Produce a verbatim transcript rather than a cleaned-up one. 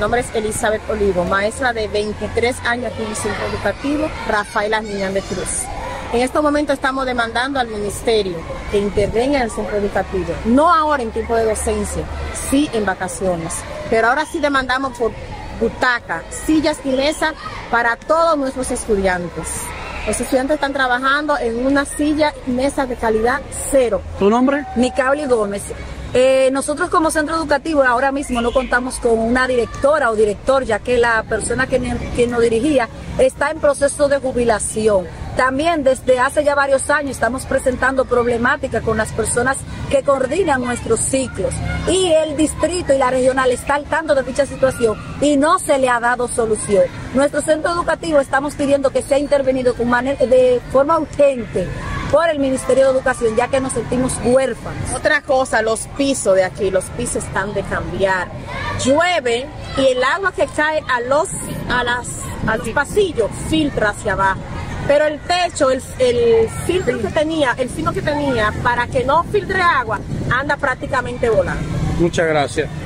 nombre es Elizabeth Olivo, maestra de veintitrés años aquí en el Centro Educativo Rafael Armiñán de Cruz. En estos momentos estamos demandando al ministerio que intervenga en el centro educativo, no ahora en tiempo de docencia, sí en vacaciones, pero ahora sí demandamos por butaca, sillas y mesas para todos nuestros estudiantes. Los estudiantes están trabajando en una silla y mesa de calidad cero. ¿Tu nombre? Micaoli Gómez. Eh, nosotros como centro educativo ahora mismo no contamos con una directora o director, ya que la persona que, que nos dirigía está en proceso de jubilación. También desde hace ya varios años estamos presentando problemáticas con las personas que coordinan nuestros ciclos, y el distrito y la regional está al tanto de dicha situación y no se le ha dado solución. Nuestro centro educativo estamos pidiendo que sea intervenido con manera, de forma urgente por el Ministerio de Educación, ya que nos sentimos huérfanos. Otra cosa, los pisos de aquí, los pisos están de cambiar. Llueve y el agua que cae a los, a las, a los pasillos filtra hacia abajo. Pero el techo, el, el filtro que tenía, el fino que tenía para que no filtre agua, anda prácticamente volando. Muchas gracias.